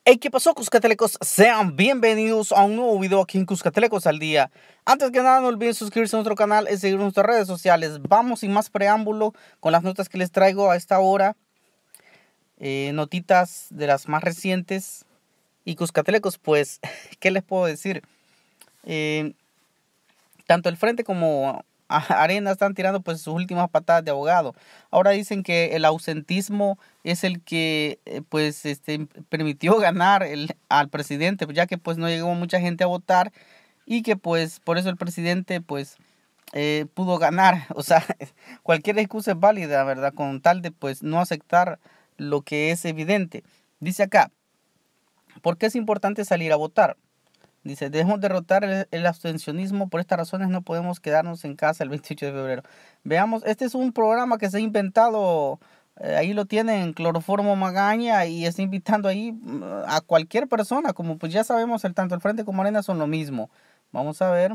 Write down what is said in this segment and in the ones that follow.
Hey, ¿qué pasó, Cuscatelecos? Sean bienvenidos a un nuevo video aquí en Cuscatelecos al día. Antes que nada, no olviden suscribirse a nuestro canal y seguir nuestras redes sociales. Vamos sin más preámbulo con las notas que les traigo a esta hora. Notitas de las más recientes. Y Cuscatelecos, pues, ¿qué les puedo decir? Eh, Tanto el Frente como Arena están tirando pues sus últimas patadas de ahogado. Ahora dicen que el ausentismo es el que permitió ganar al presidente, ya que pues no llegó mucha gente a votar y que pues por eso el presidente pues pudo ganar. O sea, cualquier excusa es válida, ¿verdad? Con tal de pues no aceptar lo que es evidente. Dice acá, ¿por qué es importante salir a votar? Dice, debemos derrotar el abstencionismo. Por estas razones no podemos quedarnos en casa el 28 de febrero. Veamos, este es un programa que se ha inventado, ahí lo tienen, Cloroformo Magaña, y está invitando ahí a cualquier persona, como pues ya sabemos, tanto el Frente como Arena son lo mismo. Vamos a ver.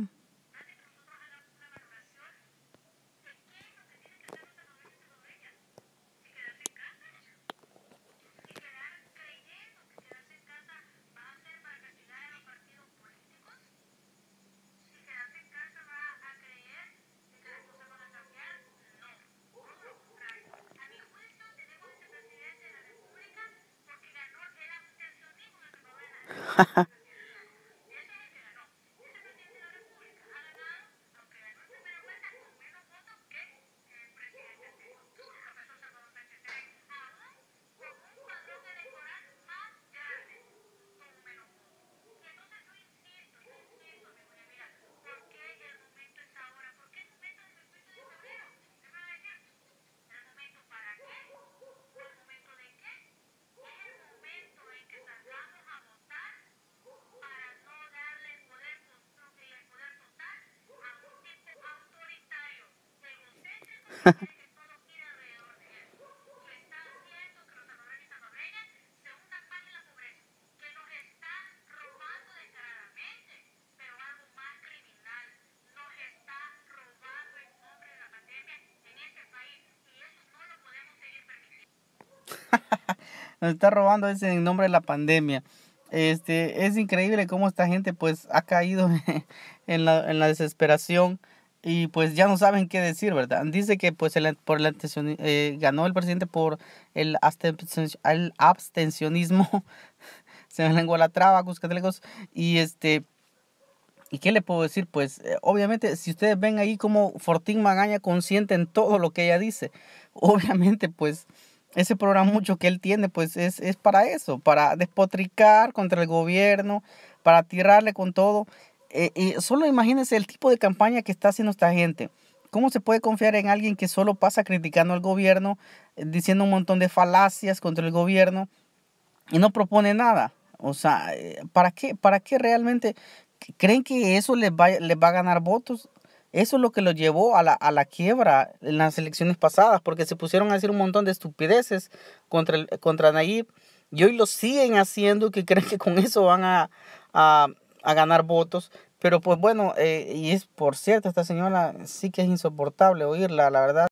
Nos está robando ese en nombre de la pandemia. Es increíble cómo esta gente pues ha caído en la desesperación y pues ya no saben qué decir, ¿verdad? Dice que pues ganó el presidente por el abstencionismo. Se me lengua la traba, Cuscatelecos. Y ¿y qué le puedo decir? Pues obviamente si ustedes ven ahí como Fortín Magaña consiente en todo lo que ella dice, obviamente pues ese programa mucho que él tiene pues es para eso, para despotricar contra el gobierno, para tirarle con todo. Y solo imagínense el tipo de campaña que está haciendo esta gente. ¿Cómo se puede confiar en alguien que solo pasa criticando al gobierno, diciendo un montón de falacias contra el gobierno y no propone nada? O sea, ¿para qué? ¿Para qué realmente creen que eso les va a ganar votos? Eso es lo que lo llevó a la quiebra en las elecciones pasadas, porque se pusieron a decir un montón de estupideces contra Nayib y hoy lo siguen haciendo, que creen que con eso van a, a ganar votos. Pero pues bueno, y es por cierto, esta señora sí que es insoportable oírla, la verdad.